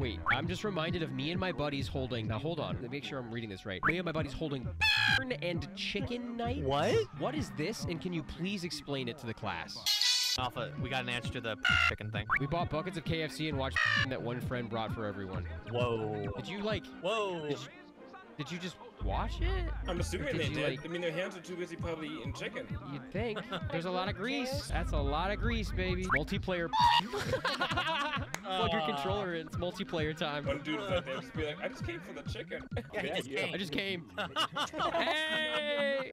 Wait, I'm just reminded of me and my buddies holding... Now, hold on. Let me make sure I'm reading this right. Me and my buddies holding and chicken night. What? What is this? And can you please explain it to the class? Alpha, we got an answer to the chicken thing. We bought buckets of KFC and watched that one friend brought for everyone. Whoa. Did you, like... Whoa. Did you just watch it? I'm assuming they did. Like, I mean, their hands are too busy probably eating chicken. You'd think. There's a lot of grease. That's a lot of grease, baby. Multiplayer. Plug your controller in. It's multiplayer time. One dude's like, they'll just be like, I just came for the chicken. Yeah, he just came. I just came. Hey!